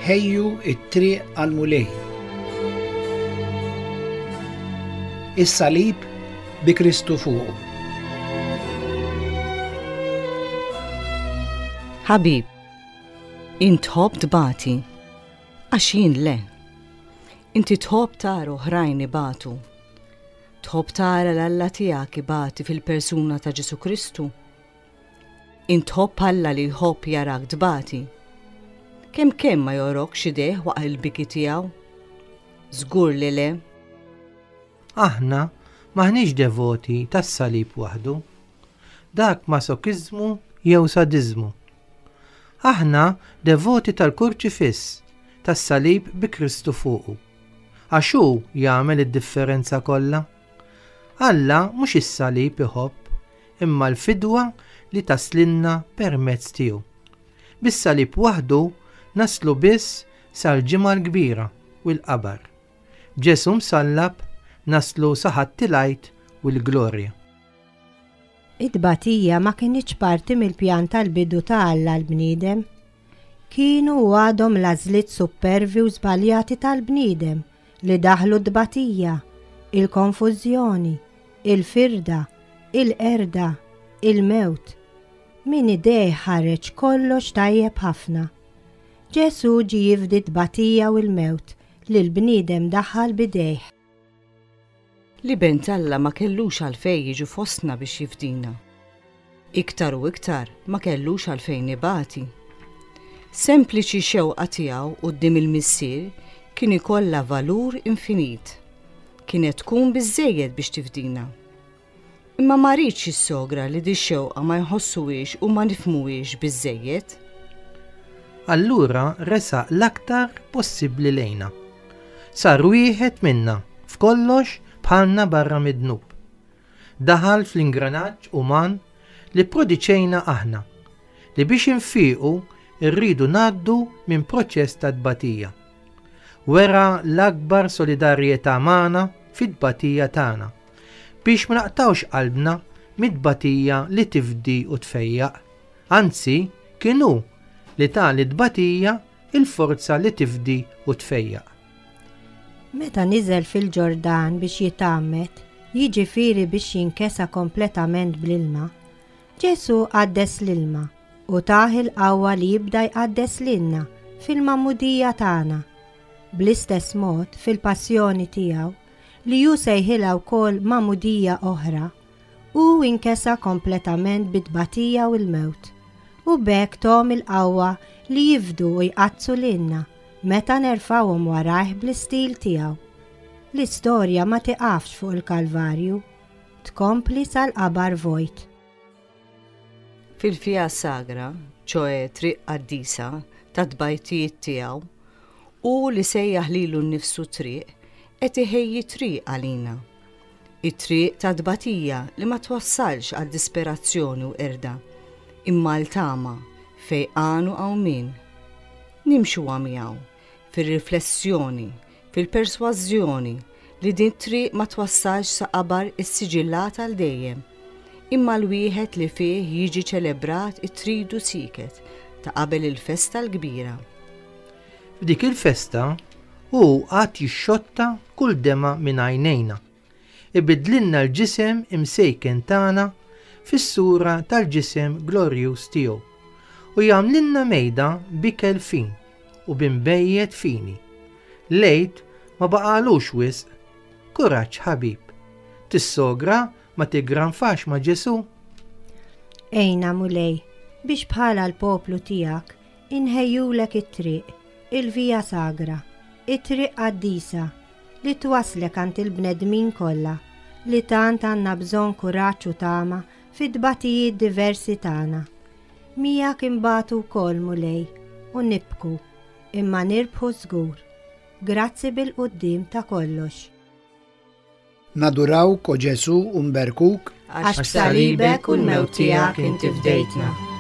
ħejju it-triq għal-mulej. Is-salib bi Kristu fuqu. Ħabib, int tħobb tbati, għax jien le. Inti tħobb tara oħrajn ibatu. Tħobb tara l-Alla tiegħek ibati fil-persuna ta' Ġesu Kristu. Int tħobb Alla li jħobb jarak tbati. Kemm ma jorokx idejh waqt il-biki tiegħu? Żgur li le. Aħna maħniex devoti tas-salib waħdu. Dak masokiżmu jew sadiżmu. Aħna devoti tal-kurċifiss, tas-salib bi Kristu fuqu. Għax hu jagħmel id-differenza kollha. Alla mhux is-salib iħobb, imma l-fidwa li taslinna permezz tiegħu. Bis-salib waħdu naslu biss sal-ġimgħa l-kbira u l-qabar. Ġesu msallab naslu saħat tilajt u l-glorja. Id-batija ma kienx parti mill-pjan tal-bidu ta' Alla l-bniedem. Kienu għadhom l-għażliet supervi u żbaljati tal-bniedem li daħlu d-batija, il-konfużjoni, il-firda, il-qerda, il-mewt. Min idej ħareġ kollox tajjeb ħafna. Ġesu ġi jifdi d-batija u l-mewt li l-bniedem daħħal bidejh. Li bent Alla ma kellux għalfejn jiġu fostna biex jifdina. Iktar u iktar ma kellux għalfejn ibati. Sempliċi xewqa tiegħu quddiem il-missier kien ikollha valur infinit. Kienet tkun biżżejjed biex tifdina. Imma ma rridx is-sogra li di xewqa ma jħossuhiex u ma nifhmuhiex biżżejjed. Allura resaq l-aktar possibbli lejna. Sar wieħed minna f'kollox bħalna barra mid-dnub. Daħal fl-ingranaġġ uman li prodiċejna aħna, li biex infiequ irridu ngħaddu minn proċess ta' tbatija. Wera l-akbar solidarjetà magħna fit-tbatija tagħna, biex ma naqtawx qalbna mid-tbatija li tifdi u tfejjaq. Anzi, kienu li tali tbatija il-forza li tifdi u tfejjaq. Meta niżel fil-Ġordan biex jitammet, jiġifieri biex jinkesa kompletament bl-ilma, Ġesu għaddes l-ilma u taħ il-qawwa li jibda jqaddes lilna fil-magħmudija tagħna. Bl-istess mod fil-passjoni tiegħu li ju sejħilha wkoll magħmudija oħra u inkesa kompletament bit-tbatija u l-mewt. U bekk tom il-qawwa li jifdu u jqazzu lilna meta nerfawhom warajh bl-istil tiegħu. L-istorja ma tiqafx fuq il-Kalvarju, tkompli sal-qabar vojt. Fil-fija Sagra, ċoe triq qaddisa ta' tbajtijiet tiegħu, u li sejjaħ lilu nnifsu triq qed iħejji triq għalina. It-triq ta' tbatija li ma twassalx għad-disperazzjoni u qerda, imma l-tama fej għanu għaw min. Nimxu għamijaw fil-riflessjoni, fil-persważjoni li din triq ma twassalx sa' qabar is-siġillata għal dejjem, imma l-wieħed li fih jiġi ċelebrat it-tridu siket ta' qabel il-festa l-kbira. F'dik il-festa hu għad jixxotta kull dema minn għajnejna. Ibidlinna l-ġisem imsejken tagħna fis-sura tal-ġisem glorjus tiegħu u jagħmlilna mejda bikel fin u bimbejjed fini. Lejt ma baqalux wisq, kuraġġ ħabib. Tis-sogra ma tiggranfax ma' Ġesu. Ejna mulej, biex bħala l-poplu tiegħek inħejjulek it-triq, il-vija Sagra, it-triq qaddisa li twaslek għand il-bnedmin kollha li tant għandna bżonn kuraġġ u tama fid-tbatijiet diversi tagħna. Miegħek imbagħtu wkoll mulej u nibku, imma nirbħu żgur. Grazzi bil-qudiem ta' kollox. Nadurawk o Ġesu u nberkuk għax b'salibek u l-mewt tiegħek inti fdejtna.